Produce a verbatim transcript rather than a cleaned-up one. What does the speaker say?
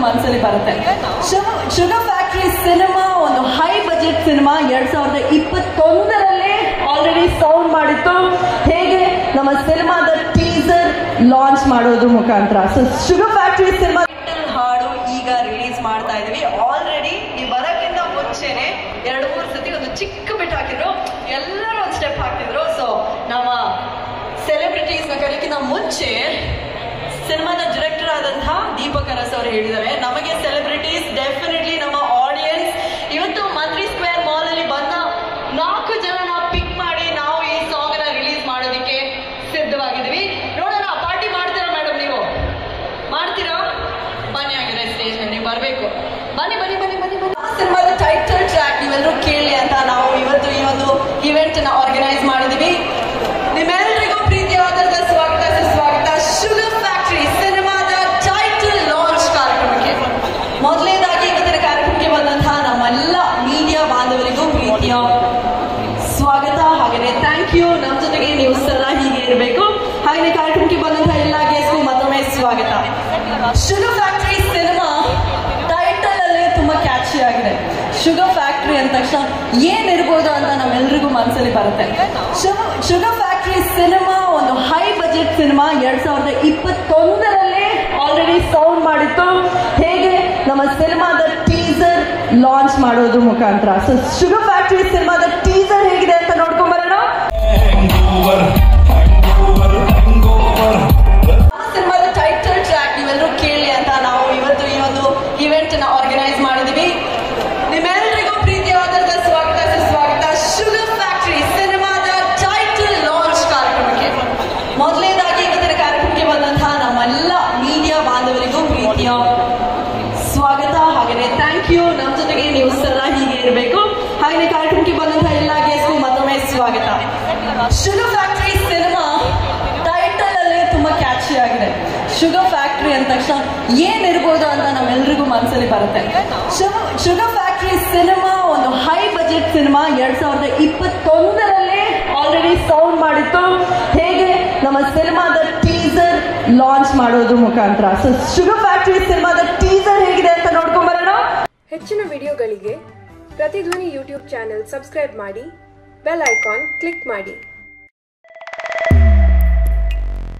ಮನಸ್ಸಲ್ಲಿ ಬರುತ್ತೆ. Sugar factory cinema ಒಂದು ಹೈ ಬಜೆಟ್ ಸಿನಿಮಾ ಎರಡ್ ಸಾವಿರದ ಇಪ್ಪತ್ತೊಂದರಲ್ಲೇ ಆಲ್ರೆಡಿ ಸೌಂಡ್ ಮಾಡಿತ್ತು. ಹೇಗೆ ನಮ್ಮ ಸಿನಿಮಾದ ಟೀಸರ್ ಲಾಂಚ್ ಮಾಡೋದು ಮುಖಾಂತರ. ಸೊ ಶುಗರ್ ಫ್ಯಾಕ್ಟರಿ ಸಿನಿಮಾ ಹಾಡು ಈಗ ರಿಲೀಸ್ ಮಾಡ್ತಾ ಇದೀವಿ. ಆಲ್ರೆಡಿ ಈ ಬರಕ್ಕಿಂತ ಮುಂಚೆನೆ ಎರಡು ಮೂರು ಸತಿ ಒಂದು ಚಿಕ್ಕ ಬಿಟ್ ಹಾಕಿದ್ರು, ಎಲ್ಲರೂ ಒಂದು ಸ್ಟೆಪ್ ಹಾಕಿದ್ರು. ಸೊ ನಮ್ಮ ಸೆಲೆಬ್ರಿಟೀಸ್ ನ ಕರೆಯಕ್ಕಿಂತ ಮುಂಚೆ ಸಿನಿಮಾದ ಡೈರೆಕ್ಟರ್ ಆದಂತಹ ದೀಪಕ್ ಅರಸ್ ಅವರು ಹೇಳಿದ್ದಾರೆ, ನಮಗೆ ಸೆಲೆಬ್ರಿಟೀಸ್ ಡೆಫಿನೆಟ್ಲಿ ನಮ್ಮ ಆಡಿಯನ್ಸ್. ಇವತ್ತು ಮಂತ್ರಿ ಸ್ಕ್ವೇರ್ ಮಾಲ್ ಅಲ್ಲಿ ಬಂದ ನಾಲ್ಕು ಜನ ನಾವು ಪಿಕ್ ಮಾಡಿ ನಾವು ಈ ಸಾಂಗ್ ನ ರಿಲೀಸ್ ಮಾಡೋದಕ್ಕೆ ಸಿದ್ಧವಾಗಿದ್ದೀವಿ. ನೋಡೋಣ, ಪಾರ್ಟಿ ಮಾಡ್ತೀರಾ ಮೇಡಮ್? ನೀವು ಮಾಡ್ತೀರಾ? ಬನ್ನಿ ಆಗಿದೆ ಸ್ಟೇಜ್ ಮೇಲೆ, ನೀವು ಬರಬೇಕು. ಬನ್ನಿ ಬನ್ನಿ ಬನ್ನಿ ಬನ್ನಿ ಬನ್ನಿ. ಸಿನಿಮಾದ ಟೈಟಲ್ ಟ್ರ್ಯಾಕ್ ನೀವೆಲ್ಲರೂ ಕೇಳಿ ಅಂತ ನಾವು ಇವತ್ತು ಈ ಒಂದು ಇವೆಂಟ್ ನ ಆರ್ಗನೈಸ್ ಮಾಡಿದೀವಿ. ನಿಮ್ಮೆಲ್ಲರಿಗೂ ಪ್ರೀತಿಯಾದ ಸ್ವಾಗತ ಸುಸ್ವಾಗತ ಶುಗರ್ ಫ್ಯಾಕ್ಟರಿ ಸಿನಿಮಾದ ಟೈಟಲ್ ಲಾಂಚ್ ಕಾರ್ಯಕ್ರಮಕ್ಕೆ. ಮೊದಲನೇದಾಗಿ ಇವತ್ತಿನ ಕಾರ್ಯಕ್ರಮಕ್ಕೆ ಬಂದಂತಹ ನಮ್ಮೆಲ್ಲ ಮೀಡಿಯಾ ಬಾಂಧವರಿಗೂ ಪ್ರೀತಿಯ ಸ್ವಾಗತ, ಹಾಗೆಯೇ ಥ್ಯಾಂಕ್ ಯು. ನಮ್ಮ ಜೊತೆಗೆ ನೀವು ಸದಾ ಹೀಗೆ ಇರಬೇಕು. ಹಾಗೆಯೇ ಕಾರ್ಯಕ್ರಮಕ್ಕೆ ಬಂದಂತಹ ಎಲ್ಲ ಗೆಸ್ಟ್ಗೂ ಮತ್ತೊಮ್ಮೆ ಸ್ವಾಗತ. ಶುಗರ್ ಫ್ಯಾಕ್ಟರಿ ಸಿನಿಮಾ ಟೈಟಲ್ ಅಲ್ಲೇ ತುಂಬಾ ಕ್ಯಾಚಿ ಆಗಿದೆ. ಶುಗರ್ ಫ್ಯಾಕ್ಟರಿ ಅಂದ ತಕ್ಷಣ ಏನಿರ್ಬೋದು ಅಂತ ನಮ್ಮೆಲ್ರಿಗೂ ಮನಸ್ಸಲ್ಲಿ ಬರುತ್ತೆ. ಶುಗರ್ ಫ್ಯಾಕ್ಟರಿ ಸಿನಿಮಾ ಒಂದು ಹೈ ಬಜೆಟ್ ಸಿನಿಮಾ ಎರಡ್ ಸಾವಿರದ ಇಪ್ಪತ್ತೊಂದರಲ್ಲೇ ಆಲ್ರೆಡಿ ಸೌಂಡ್ ಮಾಡಿತ್ತು. ಹೇಗೆ ನಮ್ಮ ಸಿನಿಮಾದ ಟೀಸರ್ ಲಾಂಚ್ ಮಾಡೋದು ಮುಖಾಂತರ. ಸೊ ಶುಗರ್ ಫ್ಯಾಕ್ಟರಿ ಸಿನಿಮಾದ ಟೀಸರ್ ಹೇಗಿದೆ ಅಂತ ನೋಡ್ಕೊಂಡ್ ಬರೋಣ. ಸಿನಿಮಾದ ಟೈಟಲ್ ಟ್ರ್ಯಾಕ್ ನೀವೆಲ್ಲರೂ ಕೇಳಿ ಅಂತ ನಾವು ಇವತ್ತು ಈ ಒಂದು ಇವೆಂಟ್ ನ ಆರ್ಗನೈಸ್ ಮಾಡಿದೀವಿ. ನಿಮ್ಮೆಲ್ಲರಿಗೂ ಪ್ರೀತಿಯಾದ ಸ್ವಾಗತ ಸುಸ್ವಾಗತ ಶುಗರ್ ಫ್ಯಾಕ್ಟರಿ ಸಿನಿಮಾದ ಟೈಟಲ್ ಲಾಂಚ್ ಕಾರ್ಯಕ್ರಮಕ್ಕೆ. ಮೊದಲನೇದಾಗಿ ಇವತ್ತಿನ ಕಾರ್ಯಕ್ರಮಕ್ಕೆ ಬಂದಂತಹ ನಮ್ಮೆಲ್ಲ ಮೀಡಿಯಾ ಬಾಂಧವರಿಗೂ ಪ್ರೀತಿಯ ಸ್ವಾಗತ, ಹಾಗೆಯೇ ಥ್ಯಾಂಕ್ ಯು. ನಮ್ಮ ಜೊತೆಗೆ ನೀವು ಸದಾ ಹೀಗೆ ಇರಬೇಕು. ಹಾಗೆಯೇ ಕಾರ್ಯಕ್ರಮಕ್ಕೆ ಬಂದಂತಹ ಎಲ್ಲ ಗೆಸ್ಟ್ಗೂ ಮತ್ತೊಮ್ಮೆ ಸ್ವಾಗತ. ಶುಗರ್ ಫ್ಯಾಕ್ಟರಿ ಸಿನಿಮಾ ಟೈಟಲ್ ಅಲ್ಲೇ ತುಂಬಾ ಕ್ಯಾಚಿ ಆಗಿದೆ. ಶುಗರ್ ಫ್ಯಾಕ್ಟರಿ ಅಂದ ತಕ್ಷಣ ಏನಿರ್ಬೋದು ಅಂತ ನಮ್ಮೆಲ್ರಿಗೂ ಮನಸ್ಸಲ್ಲಿ ಬರುತ್ತೆ. ಶುಗರ್ ಫ್ಯಾಕ್ಟರಿ ಸಿನಿಮಾ ಒಂದು ಹೈ ಬಜೆಟ್ ಸಿನಿಮಾ ಎರಡ್ ಸಾವಿರದ ಇಪ್ಪತ್ತೊಂದರಲ್ಲೇ ಆಲ್ರೆಡಿ ಸೌಂಡ್ ಮಾಡಿತ್ತು. ಹೇಗೆ ನಮ್ಮ ಸಿನಿಮಾದ ಟೀಸರ್ ಲಾಂಚ್ ಮಾಡೋದು ಮುಖಾಂತರ. ಸೊ ಶುಗರ್ ಫ್ಯಾಕ್ಟರಿ ಸಿನಿಮಾದ ಟೀಸರ್ ಹೇಗಿದೆ ಅಂತ ನೋಡ್ಕೊಂಡ್ ಬರೋಣ. ಹೆಚ್ಚಿನ ವಿಡಿಯೋಗಳಿಗೆ ಪ್ರತಿಧ್ವನಿ ಯೂಟ್ಯೂಬ್ ಚಾನೆಲ್ ಸಬ್ಸ್ಕ್ರೈಬ್ ಮಾಡಿ, ಬೆಲ್ ಐಕಾನ್ ಕ್ಲಿಕ್ ಮಾಡಿ.